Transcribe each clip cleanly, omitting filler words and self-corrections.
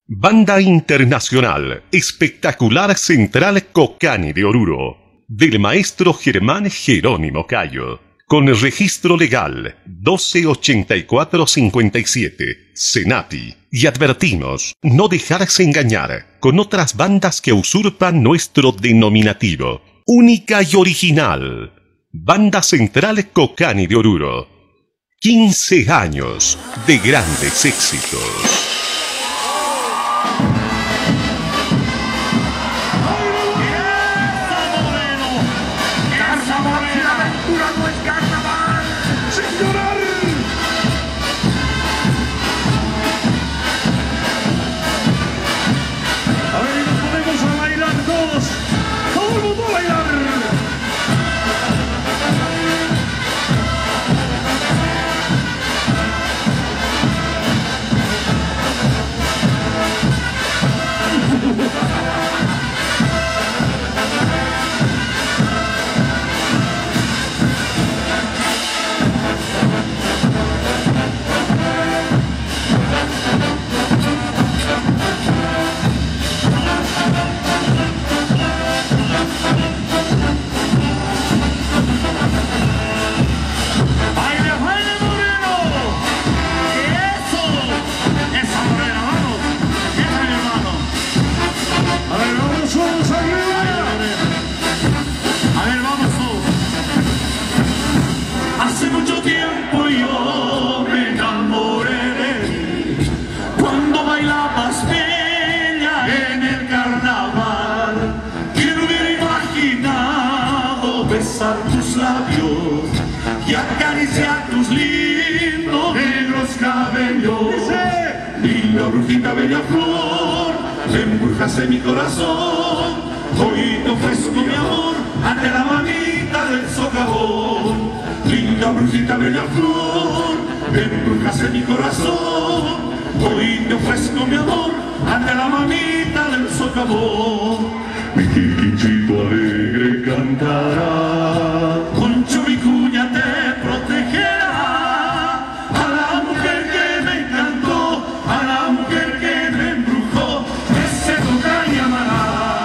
Banda Internacional Espectacular Central Cocani de Oruro, del maestro Germán Jerónimo Cayo, con el registro legal 128457, Senati, y advertimos no dejarse engañar con otras bandas que usurpan nuestro denominativo. Única y original. Banda Central Cocani de Oruro. 15 años de grandes éxitos. Tus labios y acariciar tus lindos negros cabellos. Linda brujita, bella flor, embrujaste mi corazón. Hoy te ofrezco mi amor ante la mamita del socavón. Linda brujita, bella flor, embrujaste mi corazón. Hoy te ofrezco mi amor ante la mamita del socavón. Mi quinchito alegre cantará, Concho Vicuña te protegerá. A la mujer que me encantó, a la mujer que me embrujó, ese toca y amará.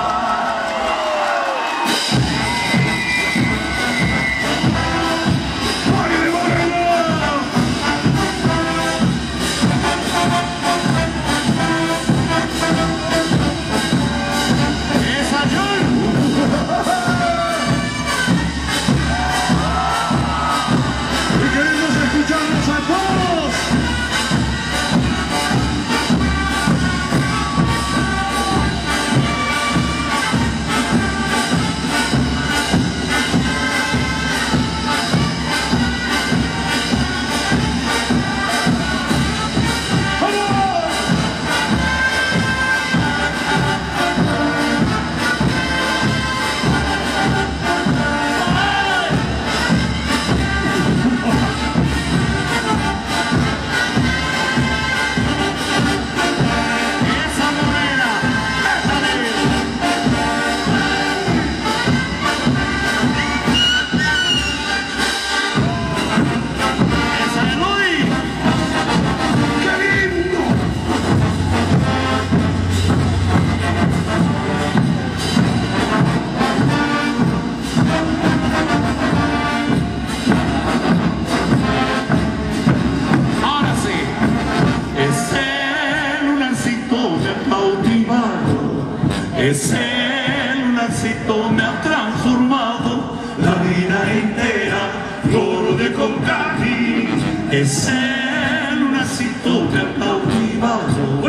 Ese lunarcito me ha transformado la vida entera, flor de Cocani. Ese lunarcito me ha cautivado.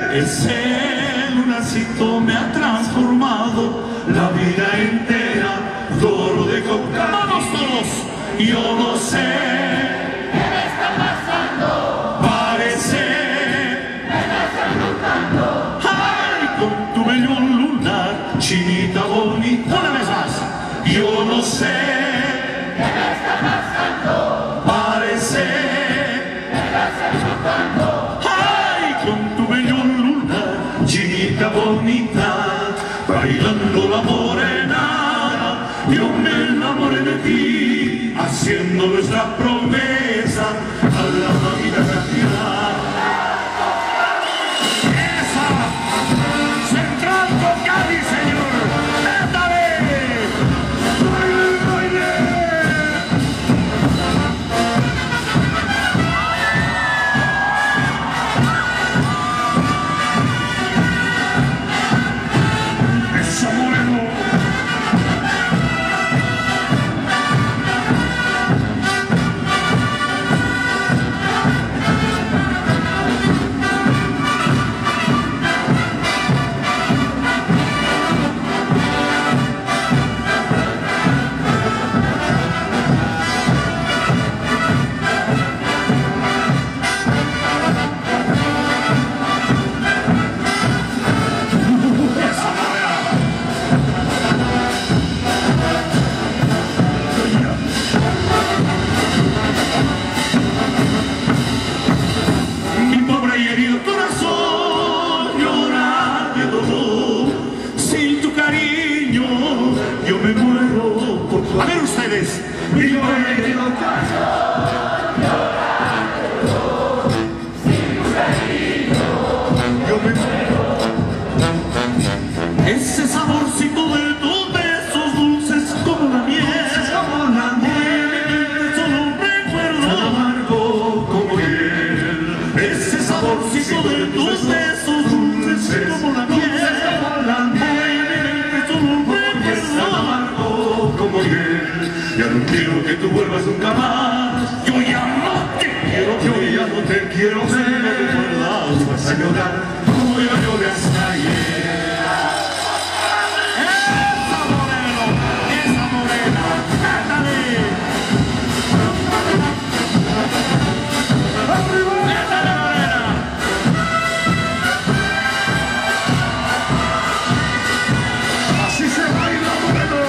Ese lunarcito me ha transformado la vida entera, flor de Cocani. ¡Vamos todos! Yo no sé qué me está pasando. Parece me estás embrujando. ¡Ay, con tu bello chinita bonita! Una vez más. Yo no sé qué me está pasando. Parece me estás embrujando. Ay, con tu bello luna, chinita bonita, bailando la morena, yo me enamoré de ti, haciendo nuestra promesa a la mamita cantidad. ¡Esa! quiero que tú vuelvas nunca más. Yo ya no te quiero, yo ya no te quiero ver. Si no recuerdas, vas a llorar como yo lloré hasta ayer. ¡Esa Moreno! ¡Esa Morena! ¡Cántale! ¡Arriba! ¡Cántale, Morena! Así se baila, Moreno.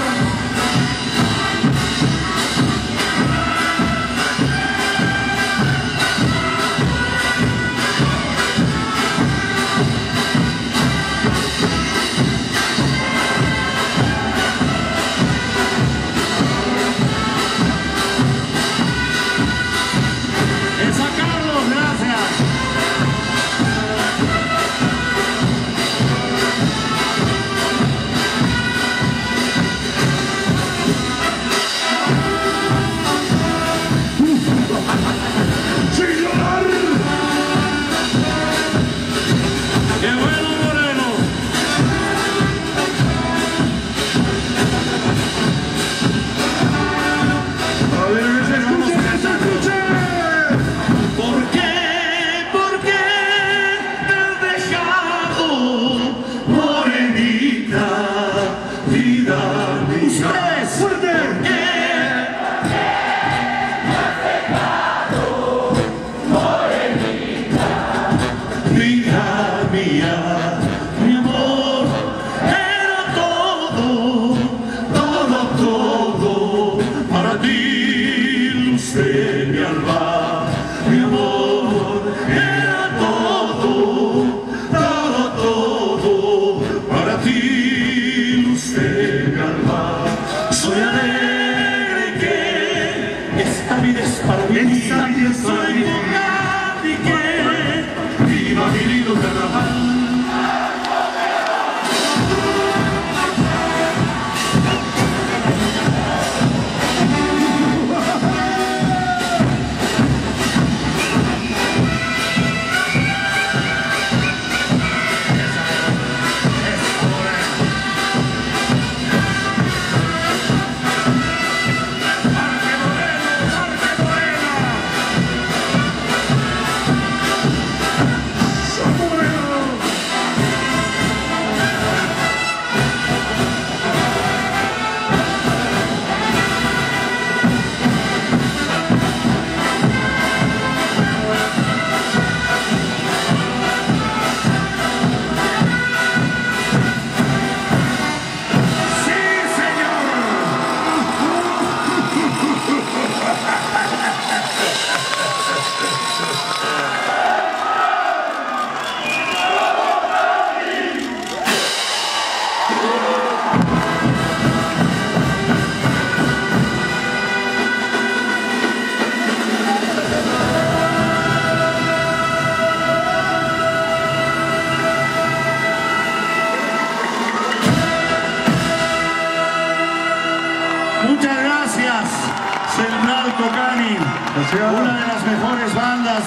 Una de las mejores bandas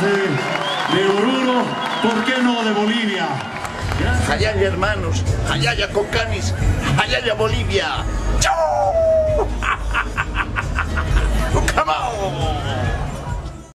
de Oruro, ¿por qué no de Bolivia? Hayaya, hermanos, Hayaya, Cocanis, Hayaya, Bolivia. ¡Chau! ¡Come on!